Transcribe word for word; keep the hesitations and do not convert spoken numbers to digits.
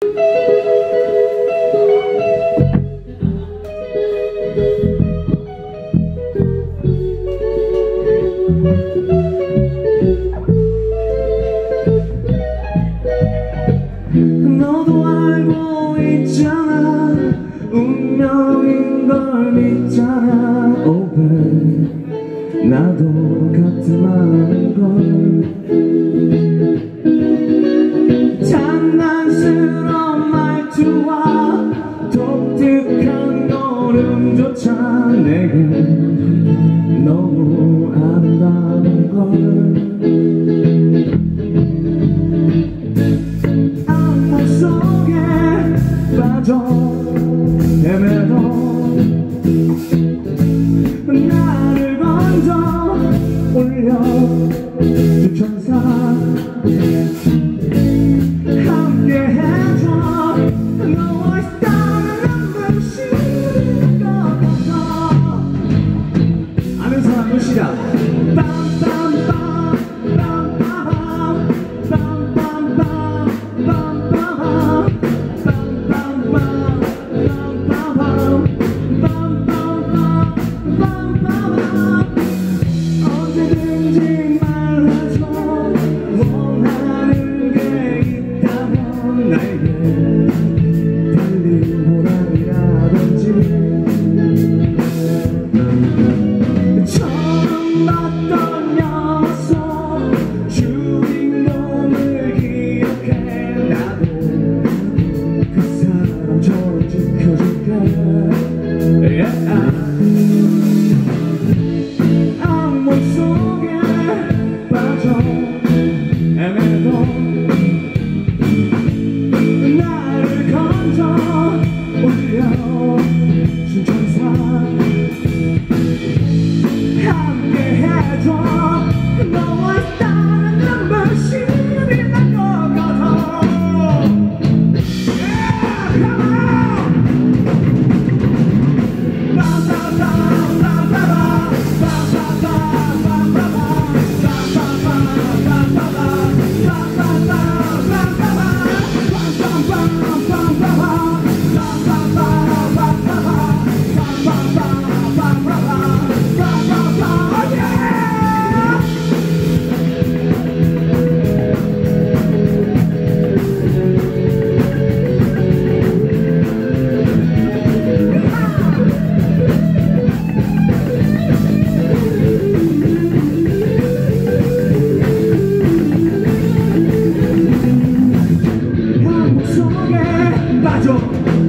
너도 알고 있잖아, 운명인 걸 믿잖아. Oh babe, 나도 같으면 걸. 장난스러운 말투와 독특한 걸음조차 내겐 너무 아름다운 걸. 악몽 속에 빠져 헤매도 나를 건져 올려준 천사 함께 해줘. 너와 있다면 눈부실 것 같아. 아는 사람은 시작. 빰빰빰 언제든지 말해줘. 원하는 게 있다면 나에게 달린 보람이라든지. 처음 봤던 녀석 주인공을 기억해. 나도 그 사람처럼 지켜줄게. yeah. 악몽 속에 빠져 헤매도 나를 건져 올려준 천사 함께 해줘. 너와 있다면 눈부심이 날 것 같아. yeah, come on. 빠져